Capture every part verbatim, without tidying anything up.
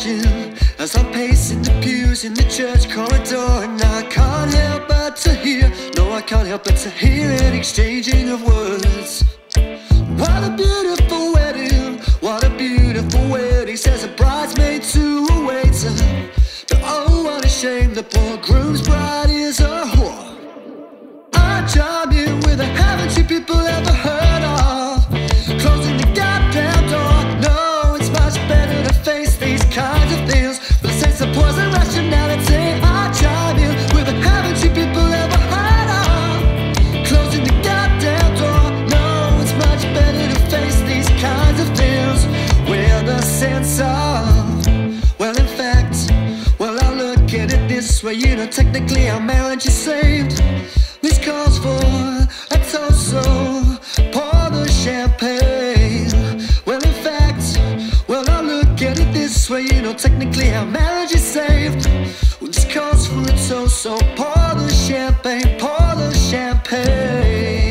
imagine as I'm pacing the pews in the church corridor, and I can't help but to hear, no I can't help but to hear an exchanging of words. What a beautiful wedding, what a beautiful wedding, says a bridesmaid to a waiter. But oh, what a shame, the poor groom's bride is a whore. I chime in with a haven't you people ever heard of closing the goddamn door? No, it's much better to face these kinds of things with a sense of poison rationality. I chime in with a haven't you people ever heard of closing the goddamn door? No, it's much better to face these kinds of things with a sense of, well, in fact, well, I look at it this way, you know, technically our marriage is saved. This calls for a toast, so pour the champagne. Well, in fact, well, I look at it this way, you know, technically our marriage is saved. Well, this calls for a toast, so pour the champagne, pour the champagne.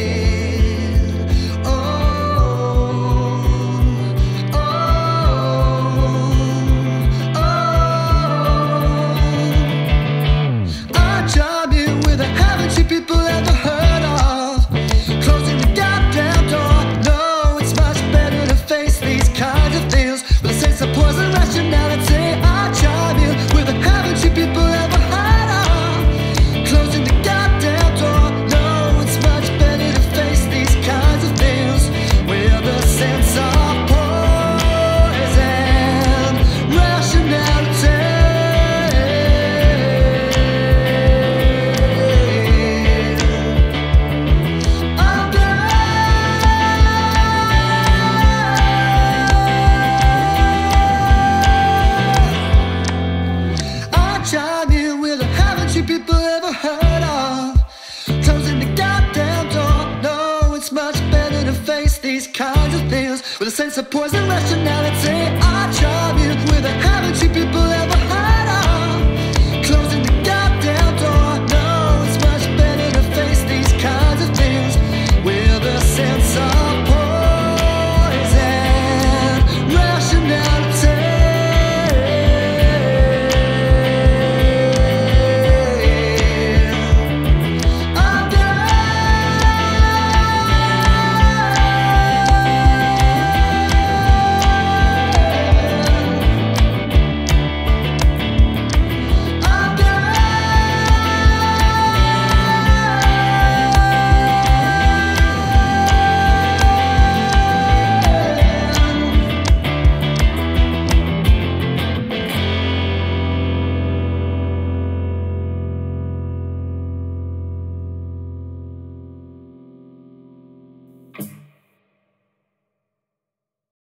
People ever heard of closing the goddamn door? No, it's much better to face these kinds of things with a sense of poison rationality. I chime in with a haven't you people ever heard of closing the goddamn door? No, it's much better to face these kinds of things with a sense of poison rationality. Chime in with a haven't you people ever heard of closing the goddamn door? No, it's much better to face these kinds of things with a sense of poison rationality. I chime in with a